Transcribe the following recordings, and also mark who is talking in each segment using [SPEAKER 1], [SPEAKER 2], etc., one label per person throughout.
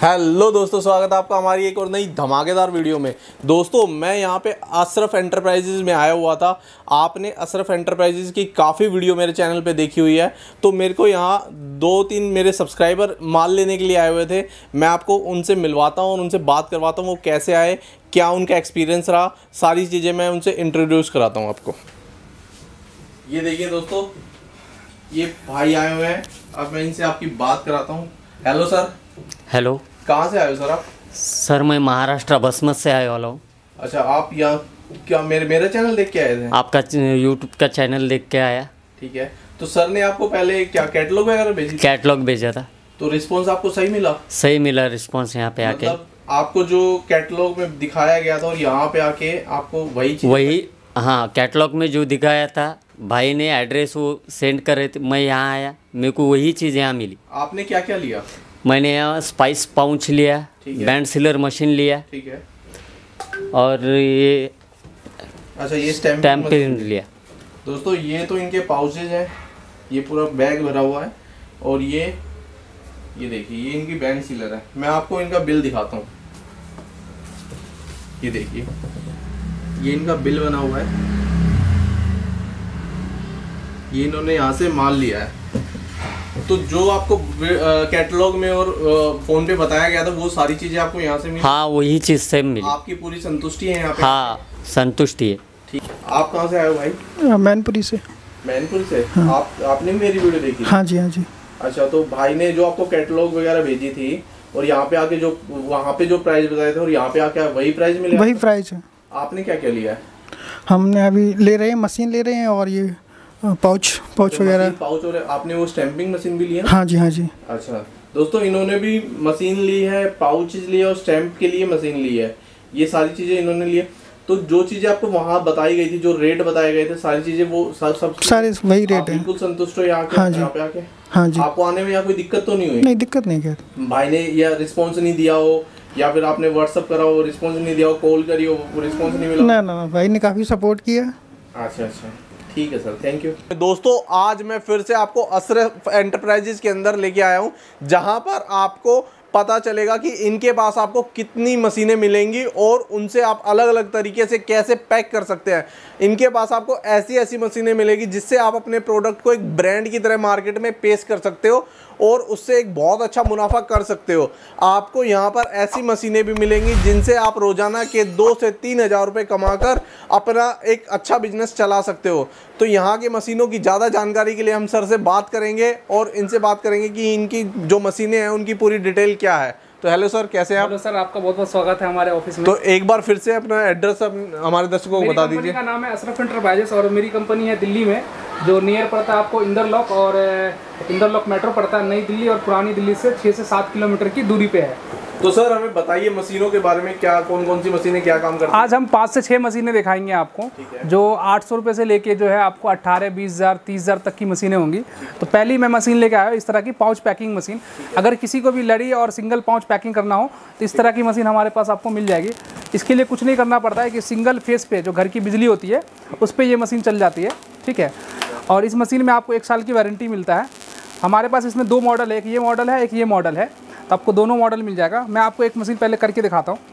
[SPEAKER 1] Hello दोस्तों, स्वागत है आपका हमारी एक और नई धमाकेदार वीडियो में। दोस्तों मैं यहाँ पे अशरफ एंटरप्राइजेज़ में आया हुआ था। आपने अशरफ एंटरप्राइजेज़ की काफ़ी वीडियो मेरे चैनल पे देखी हुई है, तो मेरे को यहाँ 2-3 मेरे सब्सक्राइबर माल लेने के लिए आए हुए थे। मैं आपको उनसे मिलवाता हूँ और उनसे बात करवाता हूँ वो कैसे आए, क्या उनका एक्सपीरियंस रहा, सारी चीज़ें मैं उनसे इंट्रोड्यूस कराता हूँ आपको। ये देखिए दोस्तों, ये भाई आए हुए हैं, अब मैं इनसे आपकी बात कराता हूँ। Hello sir.
[SPEAKER 2] हेलो।
[SPEAKER 1] कहाँ से आए हो सर आप?
[SPEAKER 2] सर मैं महाराष्ट्र बसमत से आने वाला हूँ।
[SPEAKER 1] अच्छा, आप यहाँ क्या मेरा चैनल देख के आए थे?
[SPEAKER 2] आपका यूट्यूब का चैनल देख के आया।
[SPEAKER 1] ठीक है, तो सर ने आपको पहले क्या कैटलॉग वगैरह भेजी?
[SPEAKER 2] कैटलॉग भेजा था।
[SPEAKER 1] तो रिस्पांस आपको सही मिला?
[SPEAKER 2] सही मिला रिस्पांस यहाँ पे आके।
[SPEAKER 1] मतलब आपको जो कैटलॉग में दिखाया गया था और यहाँ पे आके आपको वही
[SPEAKER 2] हाँ, कैटलॉग में जो दिखाया था भाई ने एड्रेस वो सेंड कर रहे थे, मैं यहाँ आया, मेरे को वही चीज़ यहाँ मिली।
[SPEAKER 1] आपने क्या क्या लिया?
[SPEAKER 2] मैंने यहाँ स्पाइस पाउच लिया, बैंड सीलर मशीन लिया,
[SPEAKER 1] ठीक है,
[SPEAKER 2] और ये
[SPEAKER 1] अच्छा ये स्टैम्प
[SPEAKER 2] लिया।
[SPEAKER 1] दोस्तों ये तो इनके पाउचेज हैं, ये पूरा बैग भरा हुआ है, और ये देखिए ये इनकी बैंड सीलर है। मैं आपको इनका बिल दिखाता हूँ। ये देखिए ये इनका बिल बना हुआ है, ये इन्होंने यहाँ से माल लिया है। तो जो आपको कैटलॉग में और फोन पे बताया गया था वो सारी चीजें आपको यहाँ से मिली?
[SPEAKER 2] हाँ, वही चीज़ सेम मिली।
[SPEAKER 1] आपकी पूरी संतुष्टि है यहाँ पे?
[SPEAKER 2] हाँ, संतुष्टि है।
[SPEAKER 1] ठीक। आप कहाँ से आए हो भाई?
[SPEAKER 3] मैनपुरी से।
[SPEAKER 1] मैनपुरी से?
[SPEAKER 3] हाँ।
[SPEAKER 1] आपने भी मेरी वीडियो देखी?
[SPEAKER 3] हाँ जी, हाँ जी।
[SPEAKER 1] अच्छा, तो भाई ने जो आपको कैटलॉग वगैरह भेजी थी और यहाँ पे आके जो वहाँ पे जो प्राइस बताए थे और यहाँ पे आके वही प्राइस मिले?
[SPEAKER 3] वही प्राइस है।
[SPEAKER 1] आपने क्या क्या लिया है?
[SPEAKER 3] हमने अभी ले रहे हैं, मशीन ले रहे हैं और ये पाउच वगैरह।
[SPEAKER 1] पाउच, और आपने वो स्टैंपिंग मशीन भी लिया?
[SPEAKER 3] हाँ जी, हाँ जी।
[SPEAKER 1] अच्छा दोस्तों, इन्होंने भी मशीन ली है, पाउचेज लिए और स्टैंप के लिए मशीन ली है, ये सारी चीज़ें इन्होंने ली है। तो जो चीज़ें आपको वहाँ बताई गई थी, जो रेट बताए गए थे, सारी चीज़ें वो सब
[SPEAKER 3] सारे वही रेट है।
[SPEAKER 1] बिल्कुल संतुष्ट हो यहाँ
[SPEAKER 3] हाँ जी,
[SPEAKER 1] यहाँ पे आके?
[SPEAKER 3] हाँ जी।
[SPEAKER 1] आपको आने में यहाँ कोई दिक्कत तो नहीं हुई?
[SPEAKER 3] नहीं, दिक्कत नहीं है।
[SPEAKER 1] भाई ने या रिस्पॉन्स नहीं दिया हो, या फिर आपने व्हाट्सअप करा हो रिस्पॉन्स नहीं दिया हो, कॉल करी हो रिस्पॉन्स नहीं मिला?
[SPEAKER 3] ना ना, भाई ने काफ़ी सपोर्ट किया।
[SPEAKER 1] अच्छा, ठीक है सर, थैंक यू। दोस्तों आज मैं फिर से आपको अशरफ एंटरप्राइजेज के अंदर लेके आया हूँ, जहाँ पर आपको पता चलेगा कि इनके पास आपको कितनी मशीनें मिलेंगी और उनसे आप अलग अलग तरीके से कैसे पैक कर सकते हैं। इनके पास आपको ऐसी मशीनें मिलेगी जिससे आप अपने प्रोडक्ट को एक ब्रांड की तरह मार्केट में पेश कर सकते हो और उससे एक बहुत अच्छा मुनाफा कर सकते हो। आपको यहाँ पर ऐसी मशीनें भी मिलेंगी जिनसे आप रोजाना के 2 से 3 हज़ार रुपये कमाकर अपना एक अच्छा बिजनेस चला सकते हो। तो यहाँ की मशीनों की ज़्यादा जानकारी के लिए हम सर से बात करेंगे और इनसे बात करेंगे कि इनकी जो मशीनें हैं उनकी पूरी डिटेल क्या है। तो हेलो सर, कैसे हैं आप?
[SPEAKER 4] हेलो सर, आपका बहुत बहुत स्वागत है हमारे ऑफिस में।
[SPEAKER 1] तो एक बार फिर से अपना एड्रेस हमारे दर्शकों को बता दीजिए।
[SPEAKER 4] मेरी कंपनी का नाम है अशरफ एंटरप्राइजेस और मेरी कंपनी है दिल्ली में, जो नियर पड़ता है आपको इंदरलॉक, और इंदरलॉक मेट्रो पड़ता है नई दिल्ली, और पुरानी दिल्ली से 6 से 7 किलोमीटर की दूरी पे है।
[SPEAKER 1] तो सर हमें बताइए मशीनों के बारे में, क्या कौन सी मशीनें क्या काम करती हैं?
[SPEAKER 4] आज हम 5 से 6 मशीनें दिखाएंगे आपको, जो 800 रुपये से लेके जो है आपको 18, 20 हज़ार, 30 हज़ार तक की मशीनें होंगी। तो पहली मैं मशीन लेके आया हूँ इस तरह की पाउच पैकिंग मशीन। अगर किसी को भी लड़ी और सिंगल पाउच पैकिंग करना हो तो इस तरह की मशीन हमारे पास आपको मिल जाएगी। इसके लिए कुछ नहीं करना पड़ता है कि सिंगल फेस पे जो घर की बिजली होती है उस पर ये मशीन चल जाती है, ठीक है। और इस मशीन में आपको 1 साल की वारंटी मिलता है। हमारे पास इसमें 2 मॉडल है, एक ये मॉडल है, एक ये मॉडल है, तो आपको दोनों मॉडल मिल जाएगा। मैं आपको एक मशीन पहले करके दिखाता हूँ।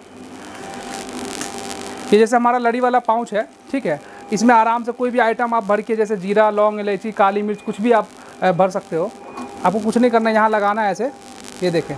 [SPEAKER 4] ये जैसे हमारा लड़ी वाला पाउच है, ठीक है, इसमें आराम से कोई भी आइटम आप भर के, जैसे जीरा, लौंग, इलायची, काली मिर्च, कुछ भी आप भर सकते हो। आपको कुछ नहीं करना है, यहाँ लगाना है ऐसे, ये देखें,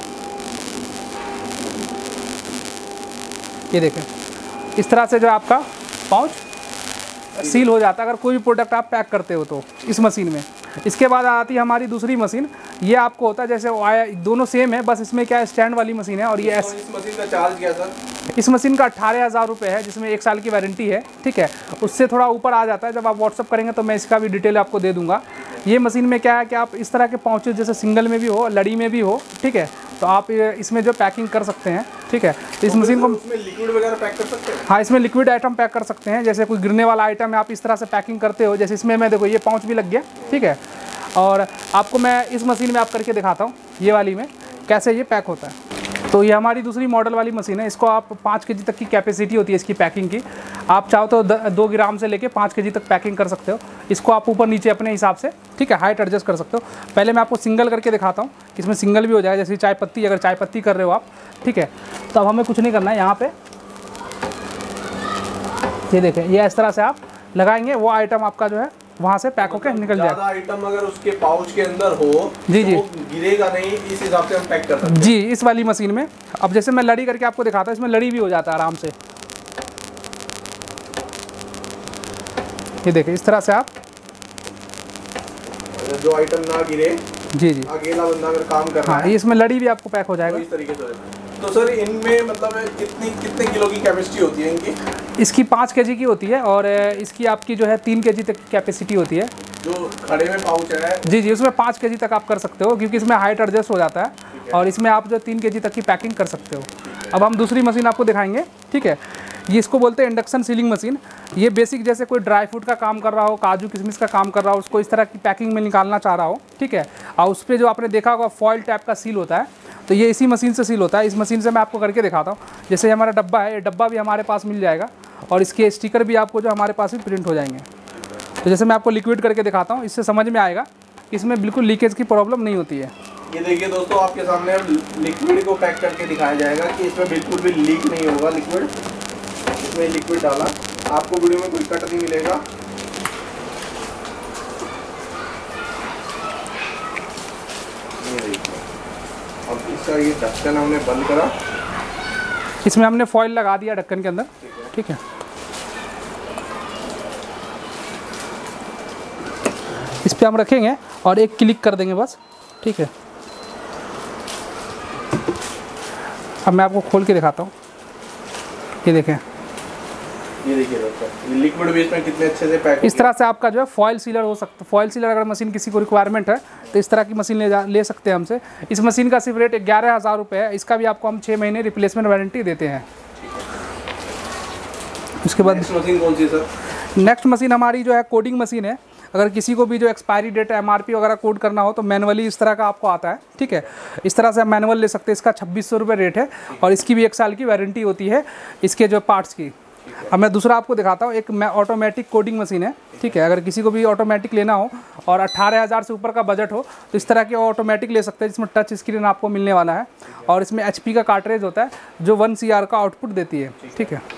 [SPEAKER 4] ये देखें, इस तरह से जो आपका पाउच सील हो जाता है अगर कोई भी प्रोडक्ट आप पैक करते हो तो इस मशीन में। इसके बाद आती है हमारी दूसरी मशीन। ये आपको होता है जैसे दोनों सेम है, बस इसमें क्या है, स्टैंड वाली मशीन है। और ये
[SPEAKER 1] इस मशीन का चार्ज क्या सर?
[SPEAKER 4] इस मशीन का 18 हज़ार रुपये है, जिसमें 1 साल की वारंटी है, ठीक है। उससे थोड़ा ऊपर आ जाता है, जब आप व्हाट्सअप करेंगे तो मैं इसका भी डिटेल आपको दे दूंगा। ये मशीन में क्या है कि आप इस तरह के पाउचेज जैसे सिंगल में भी हो, लड़ी में भी हो, ठीक है, तो आप इसमें जो पैकिंग कर सकते हैं, ठीक है। तो इस मशीन को
[SPEAKER 1] इसमें लिक्विड वगैरह पैक कर सकते हैं?
[SPEAKER 4] हाँ, इसमें लिक्विड आइटम पैक कर सकते हैं, जैसे कोई गिरने वाला आइटम है आप इस तरह से पैकिंग करते हो। जैसे इसमें मैं देखो ये पाउच भी लग गया, ठीक है। और आपको मैं इस मशीन में आप करके दिखाता हूँ, ये वाली में कैसे ये पैक होता है। तो ये हमारी दूसरी मॉडल वाली मशीन है। इसको आप 5 kg तक की कैपेसिटी होती है इसकी पैकिंग की। आप चाहो तो 2 ग्राम से लेके 5 kg तक पैकिंग कर सकते हो। इसको आप ऊपर नीचे अपने हिसाब से, ठीक है, हाइट एडजस्ट कर सकते हो। पहले मैं आपको सिंगल करके दिखाता हूँ, इसमें सिंगल भी हो जाएगा। जैसे चाय पत्ती, अगर चाय पत्ती कर रहे हो आप, ठीक है, तो अब हमें कुछ नहीं करना है। यहाँ पे ये देखें, ये इस तरह से आप लगाएंगे, वो आइटम आपका जो है वहाँ से पैक होकर निकल जाएगा।
[SPEAKER 1] ज़्यादा आइटम अगर उसके पाउच के अंदर हो
[SPEAKER 4] जी जी,
[SPEAKER 1] तो गिरेगा नहीं, इस हिसाब से हम पैक कर सकते हैं
[SPEAKER 4] जी इस वाली मशीन में। अब जैसे मैं लड़ी करके आपको दिखाता हूँ, इसमें लड़ी भी हो जाता है आराम से। ये देखिए, इस तरह से आप
[SPEAKER 1] जो आइटम ना गिरे,
[SPEAKER 4] जी जी,
[SPEAKER 1] अकेला बंदा अगर काम कर रहा
[SPEAKER 4] हाँ,
[SPEAKER 1] है,
[SPEAKER 4] इसमें लड़ी भी आपको पैक हो जाएगा।
[SPEAKER 1] तो इस तरीके से हो जाता है। तो सर इनमें मतलब कितने किलो की कैपेसिटी होती है इनकी?
[SPEAKER 4] इसकी 5 kg की होती है और इसकी आपकी जो है 3 kg तक की कैपेसिटी होती है।
[SPEAKER 1] जो खड़े में पाउच है
[SPEAKER 4] जी जी, उसमें 5 kg तक आप कर सकते हो, क्योंकि इसमें हाइट एडजस्ट हो जाता है और इसमें आप जो 3 kg तक की पैकिंग कर सकते हो। अब हम दूसरी मशीन आपको दिखाएंगे, ठीक है। ये इसको बोलते हैं इंडक्शन सीलिंग मशीन। ये बेसिक जैसे कोई ड्राई फ्रूट का काम कर रहा हो, काजू किशमिश का काम कर रहा हो, उसको इस तरह की पैकिंग में निकालना चाह रहा हो, ठीक है, और उस पर जो आपने देखा होगा फॉइल टाइप का सील होता है, तो ये इसी मशीन से सील होता है। इस मशीन से मैं आपको करके दिखाता हूँ। जैसे हमारा डब्बा है, ये डब्बा भी हमारे पास मिल जाएगा और इसके स्टिकर भी आपको जो हमारे पास भी प्रिंट हो जाएंगे। तो जैसे मैं आपको लिक्विड करके दिखाता हूँ, इससे समझ में आएगा, इसमें बिल्कुल लीकेज की प्रॉब्लम नहीं होती है।
[SPEAKER 1] ये देखिए दोस्तों, आपके सामने लिक्विड को पैक करके दिखाया जाएगा कि इसमें बिल्कुल भी लीक नहीं होगा लिक्विड। इसमें लिक्विड डाला, आपको वीडियो में कोई कट नहीं मिलेगा। ये देखिए, अब इसका ये ढक्कन हमने बंद करा,
[SPEAKER 4] इसमें हमने फॉइल लगा दिया ढक्कन के अंदर, ठीक है। इस पे हम रखेंगे और एक क्लिक कर देंगे बस, ठीक है। अब मैं आपको खोल के दिखाता हूँ, ये देखें,
[SPEAKER 1] ये देखिए दोस्तों, लिक्विड भी इसमें कितने अच्छे से पैक।
[SPEAKER 4] इस तरह से आपका जो है फॉइल सीलर हो सकता है। फॉइल सीलर अगर मशीन किसी को रिक्वायरमेंट है तो इस तरह की मशीन ले सकते हैं हमसे। इस मशीन का सिर्फ रेट 11,000 रुपये है। इसका भी आपको हम 6 महीने रिप्लेसमेंट वारंटी देते हैं। उसके बाद
[SPEAKER 1] नेक्स्ट मशीन कौन सी है सर?
[SPEAKER 4] नेक्स्ट मशीन हमारी जो है कोडिंग मशीन है। अगर किसी को भी जो एक्सपायरी डेट MRP वगैरह कोड करना हो तो मैनुअली इस तरह का आपको आता है, ठीक है। इस तरह से आप मैनुअल ले सकते हैं। इसका 2600 रुपये रेट है और इसकी भी 1 साल की वारंटी होती है इसके जो पार्ट्स की। अब मैं दूसरा आपको दिखाता हूँ, एक ऑटोमेटिक कोडिंग मशीन है, ठीक है। अगर किसी को भी ऑटोमेटिक लेना हो और 18,000 से ऊपर का बजट हो तो इस तरह की ऑटोमेटिक ले सकते हैं, जिसमें टच स्क्रीन आपको मिलने वाला है और इसमें HP का कार्ट्रेज होता है जो 1 CR का आउटपुट देती है, ठीक है।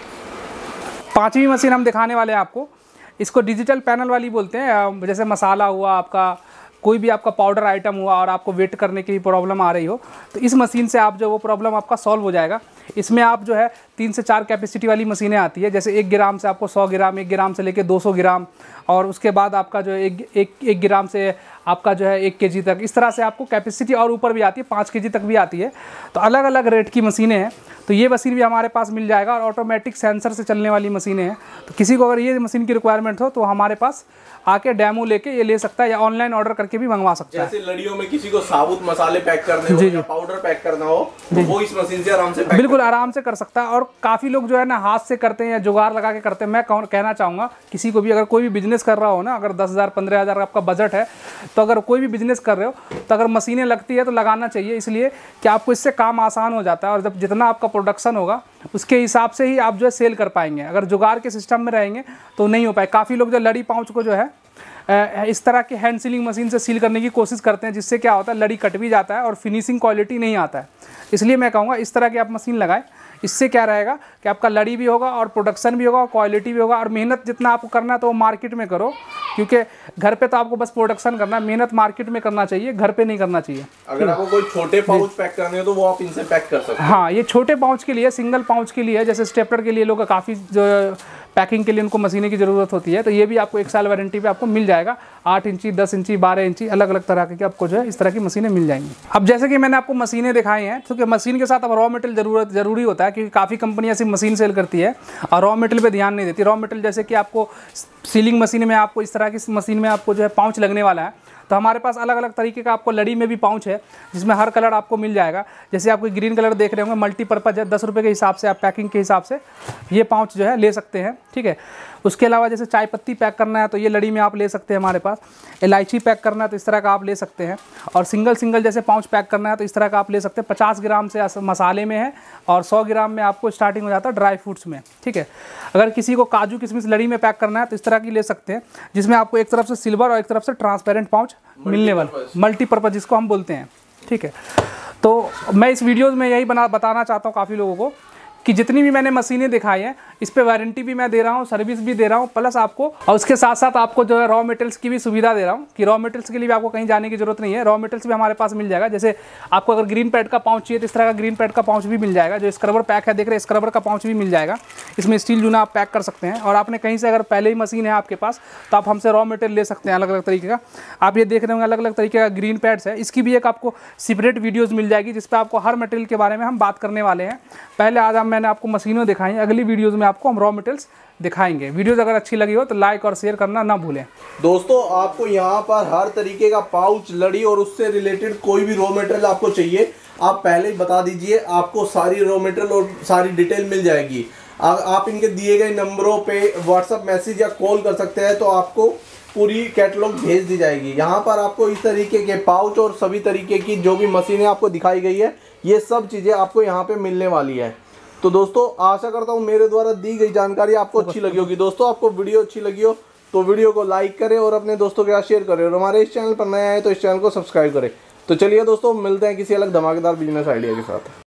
[SPEAKER 4] 5वीं मशीन हम दिखाने वाले हैं आपको, इसको डिजिटल पैनल वाली बोलते हैं। जैसे मसाला हुआ, आपका कोई भी आपका पाउडर आइटम हुआ और आपको वेट करने की प्रॉब्लम आ रही हो तो इस मशीन से आप जो वो प्रॉब्लम आपका सॉल्व हो जाएगा। इसमें आप जो है 3 से 4 कैपेसिटी वाली मशीनें आती है। जैसे 1 ग्राम से आपको 100 ग्राम, 1 ग्राम से लेके 200 ग्राम और उसके बाद आपका जो है 1 ग्राम से आपका जो है 1 kg तक, इस तरह से आपको कैपेसिटी और ऊपर भी आती है, 5 kg तक भी आती है। तो अलग अलग रेट की मशीनें हैं। तो ये मशीन भी हमारे पास मिल जाएगा और ऑटोमेटिक सेंसर से चलने वाली मशीनें हैं। तो किसी को अगर ये मशीन की रिक्वायरमेंट हो तो हमारे पास आके डेमो लेके ये ले सकता है या ऑनलाइन ऑर्डर करके भी मंगवा सकता है।
[SPEAKER 1] जैसे लड़ियों में किसी को साबुत मसाले पैक करने हो या पाउडर पैक करना हो तो वो इस मशीन से आराम से
[SPEAKER 4] बिल्कुल आराम से कर सकता है। और काफ़ी लोग जो है ना हाथ से करते हैं या जुगाड़ लगा के करते हैं। मैं कहना चाहूँगा किसी को भी, अगर कोई भी बिजनेस कर रहा हो ना, अगर 10,000 15,000 आपका बजट है तो अगर कोई भी बिजनेस कर रहे हो तो अगर मशीनें लगती है तो लगाना चाहिए, इसलिए कि आपको इससे काम आसान हो जाता है और जब जितना आपका प्रोडक्शन होगा उसके हिसाब से ही आप जो है सेल कर पाएंगे। अगर जुगाड़ के सिस्टम में रहेंगे तो नहीं हो पाए। काफ़ी लोग जो लड़ी पाउच को जो है इस तरह के हैंड सीलिंग मशीन से सील करने की कोशिश करते हैं, जिससे क्या होता है लड़ी कट भी जाता है और फिनिशिंग क्वालिटी नहीं आता है। इसलिए मैं कहूँगा इस तरह की आप मशीन लगाएं। इससे क्या रहेगा कि आपका लड़ी भी होगा और प्रोडक्शन भी होगा और क्वालिटी भी होगा। और मेहनत जितना आपको करना है तो वो मार्केट में करो, क्योंकि घर पे तो आपको बस प्रोडक्शन करना है, मेहनत मार्केट में करना चाहिए, घर पे नहीं करना चाहिए।
[SPEAKER 1] अगर आपको कोई छोटे पाउच पैक करने हो तो वो आप इनसे पैक कर सकते हैं।
[SPEAKER 4] हाँ, ये छोटे पाउच के लिए, सिंगल पाउच के लिए, जैसे स्टेपलर के लिए लोग काफ़ी जो पैकिंग के लिए उनको मशीनें की ज़रूरत होती है, तो ये भी आपको 1 साल वारंटी पे आपको मिल जाएगा। 8 इंची, 10 इंची, 12 इंची, अलग अलग तरह के आपको जो है इस तरह की मशीनें मिल जाएंगी। अब जैसे कि मैंने आपको मशीनें दिखाई हैं, क्योंकि मशीन के साथ अब रॉ मटेरियल जरूरी होता है, क्योंकि काफ़ी कंपनियां सिर्फ मशीन सेल करती है और रॉ मटेरियल पे ध्यान नहीं देती। रॉ मटेरियल जैसे कि आपको सीलिंग मशीन में आपको इस तरह की मशीन में आपको जो है पाउच लगने वाला है, तो हमारे पास अलग अलग तरीके का आपको लड़ी में भी पाउच है, जिसमें हर कलर आपको मिल जाएगा। जैसे आपको ग्रीन कलर देख रहे होंगे, मल्टीपर्पज़ है, 10 रुपये के हिसाब से आप पैकिंग के हिसाब से ये पाउच जो है ले सकते हैं, ठीक है। उसके अलावा जैसे चाय पत्ती पैक करना है तो ये लड़ी में आप ले सकते हैं हमारे पास। इलायची पैक करना है तो इस तरह का आप ले सकते हैं। और सिंगल सिंगल जैसे पाउच पैक करना है तो इस तरह का आप ले सकते हैं। 50 ग्राम से मसाले में है और 100 ग्राम में आपको स्टार्टिंग हो जाता है ड्राई फ्रूट्स में, ठीक है। अगर किसी को काजू किशमिश लड़ी में पैक करना है तो इस तरह की ले सकते हैं, जिसमें आपको एक तरफ से सिल्वर और एक तरफ से ट्रांसपेरेंट पाउच मिलने वाला, मल्टीपर्पज़ जिसको हम बोलते हैं, ठीक है। तो मैं इस वीडियोज़ में यही बताना चाहता हूँ काफ़ी लोगों को कि जितनी भी मैंने मशीनें दिखाई हैं इस पे वारंटी भी मैं दे रहा हूँ, सर्विस भी दे रहा हूँ, प्लस आपको और उसके साथ साथ आपको जो है रॉ मटेरियल्स की भी सुविधा दे रहा हूँ कि रॉ मटेरियल्स के लिए भी आपको कहीं जाने की जरूरत नहीं है। रॉ मटेरियल्स भी हमारे पास मिल जाएगा। जैसे आपको अगर ग्रीन पैड का पाउच चाहिए तो इस तरह का ग्रीन पैड का पाउच भी मिल जाएगा। जो स्क्रबर पैक है देख रहे हैं, स्क्रबर का पाउच भी मिल जाएगा। इसमें स्टील जूना आप पैक कर सकते हैं। और आपने कहीं से अगर पहले ही मशीन है आपके पास तो आप हमसे रॉ मटेरियल ले सकते हैं अलग अलग तरीके का। आप ये देख रहे होंगे अलग अलग तरीके का ग्रीन पैड्स है, इसकी भी एक आपको सेपरेट वीडियोज़ मिल जाएगी जिस पर आपको हर मटेरियल के बारे में हम बात करने वाले हैं। पहले आज मैंने आपको मशीनों दिखाई, अगली वीडियोज़ में आपको हम रॉ मटेरियल्स दिखाएंगे। वीडियोज़ अगर अच्छी लगी हो तो लाइक और शेयर करना ना भूलें।
[SPEAKER 1] दोस्तों आपको यहाँ पर हर तरीके का पाउच, लड़ी और उससे रिलेटेड कोई भी रॉ मटेरियल आपको चाहिए, आप पहले ही बता दीजिए, आपको सारी रॉ मटेरियल और सारी डिटेल मिल जाएगी। आप इनके दिए गए नंबरों पे व्हाट्सअप मैसेज या कॉल कर सकते हैं तो आपको पूरी कैटलॉग भेज दी जाएगी। यहाँ पर आपको इस तरीके के पाउच और सभी तरीके की जो भी मशीनें आपको दिखाई गई है ये सब चीज़ें आपको यहाँ पे मिलने वाली है। तो दोस्तों आशा करता हूँ मेरे द्वारा दी गई जानकारी आपको अच्छी लगी होगी। दोस्तों आपको वीडियो अच्छी लगी हो तो वीडियो को लाइक करें और अपने दोस्तों के साथ शेयर करें, और हमारे इस चैनल पर नए आए तो इस चैनल को सब्सक्राइब करें। तो चलिए दोस्तों मिलते हैं किसी अलग धमाकेदार बिजनेस आइडिया के साथ।